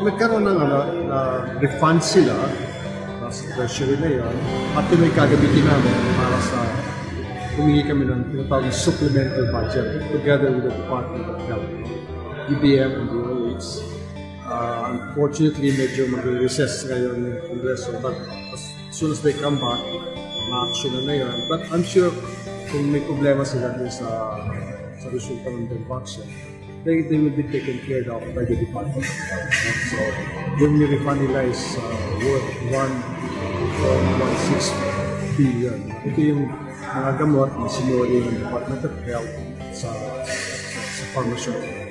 nagkaroon ng refund sila sa treasury na yun, at yun ay gagamitin namin para sa humingi kami ng tinatawag supplemental budget together with the Department of Health, DBM and DOH. Unfortunately, medyo mag-recess ngayon yung Kongreso, but as soon as they come back, ma-action na yun. But I'm sure kung may problema sila din sa resulta ng Dengvaxia, they will be taken care of by the department. So, yung refund nila is worth 1.16 billion. Ito yung mga gamot na sinuri ng Department of Health sa pharmaceutical.